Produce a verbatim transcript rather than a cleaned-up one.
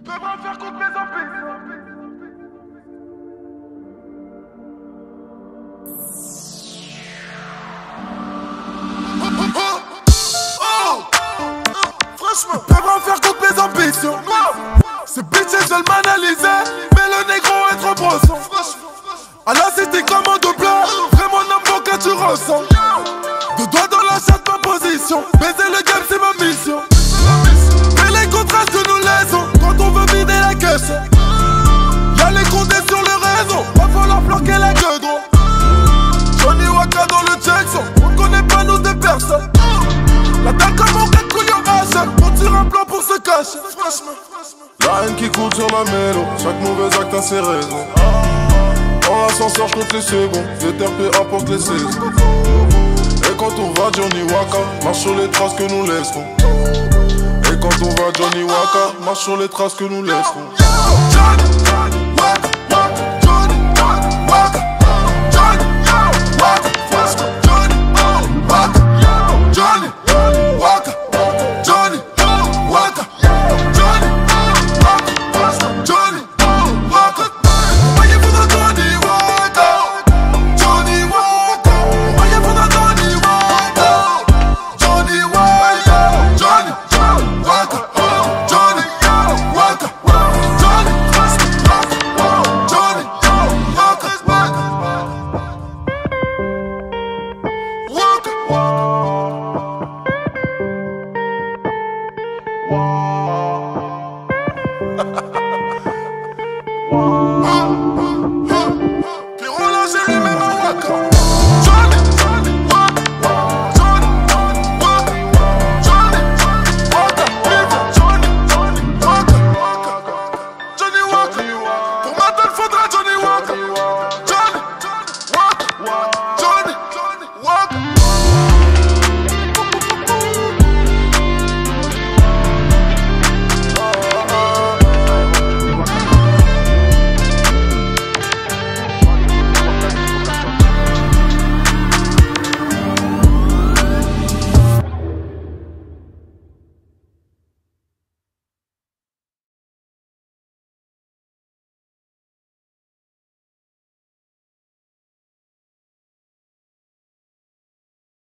Devrais faire contre mes ambitions. Franchement, devrais faire contre mes ambitions. Ces bitches veulent m'analyser, mais le négro est trop brosson. À la cité commando blanc, vraiment n'importe que tu ressens. Deux doigts dans la chatte, ma position. Baiser le game, c'est ma mission. Mais les contrastes que nous laissons quand on veut vider la caisse. Y'a les condés sur le réseau, va falloir planquer la gueule gros. Johnny Waka dans le Jackson, on connaît pas nous des personnes. La dalle comme on quatre couilles en H, on tire un plan pour se cacher. La haine qui coule sur la mélo, chaque mauvais acte a ses raisons. En ascenseur j'compte les secondes, les terres peu importe les saisons. Et quand on va Johnny Waka, marche sur les traces que nous laisserons. Et quand on va Johnny Waka, marche sur les traces que nous laisserons. Johnny Waka, Johnny Waka, Johnny Waka, Johnny Waka, Johnny Waka, Johnny Waka, Johnny Waka, Johnny Waka. Voyez vous dans Johnny Waka, Johnny Waka. Voyez vous dans Johnny Waka, Johnny Waka, Johnny Waka, Johnny Waka, Johnny Johnny Waka, Waka.